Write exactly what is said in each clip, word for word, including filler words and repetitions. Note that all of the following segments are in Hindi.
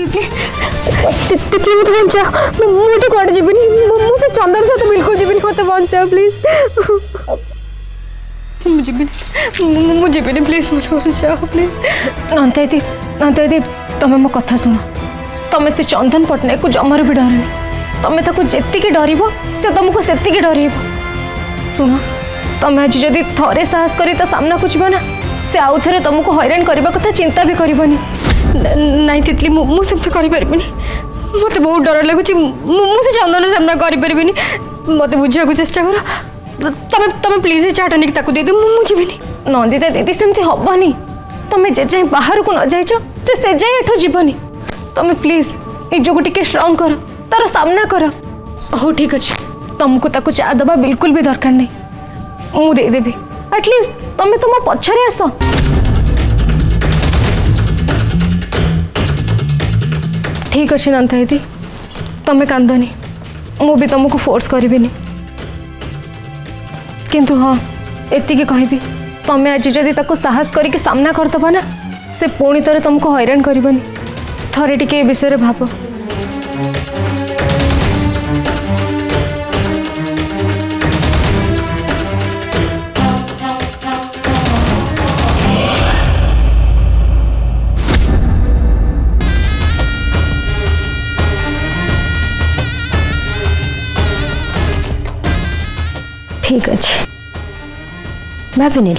तितली तितली मत बचा मोटे कोड जीवनी मु से चंदन से तो बिल्कुल जीवनी मत बचा प्लीज मुझे भी मुझे भी प्लीज मत बचा प्लीज नंता दी नंता दी तुम मो कथा सुन तुम से चंदन पट्टनायक को जमार भी डरनी तुम ताको जेतिकी डरिबो से तुमको सेतिकी डरिबो सुन तुम आज जदि थरे साहस करी तो सामना को जीव ना से आउ थे तुमको हैरान करने कथा चिंता भी करनी नाई तितली मुझे कर मत बहुत डर लगुच मुझे चंदन सामना करें मत बुझा चेष्टा कर तुम तुम प्लीज चाट नहीं ताकू दे मुझे नंदिता दीदी सेमती हेनी तुम जे जाए बाहर को न जाइच से से जाए एठो जीवनी तुम प्लीज निज को टिके स्ट्रॉन्ग कर तार सामना कर हो ठीक अच्छे तुमको ताकू चा दबा बिल्कुल भी दरकार नहीं मुझे देदेवी एटलिस्ट तुम तुम पछरे आस ठीक अच्छे नंता दीदी तुम कांदनी मु भी तुमको फोर्स करी किंतु हाँ एति कहबी तुम आज जदि ताको साहस करके सामना करदब ना से पुणी थे तुमको हैरान करनी थरे टिके ए विषय भाव ठीक अच्छे भाभी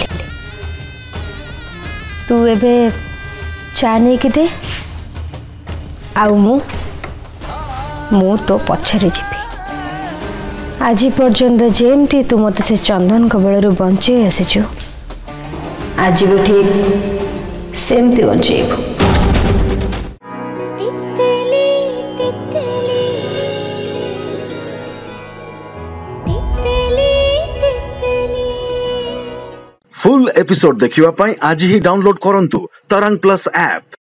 तू एबे चा नहीं कि दे आउ मु मु तो पछरे जीवी आज पर्यंत जेमती तू मत से चंदन कबल बंचे आसीचु आज भी ठीक सेमती बंचेबू फुल एपिसोड देखिवा पाई आज ही डाउनलोड करंतु तरंग प्लस ऐप।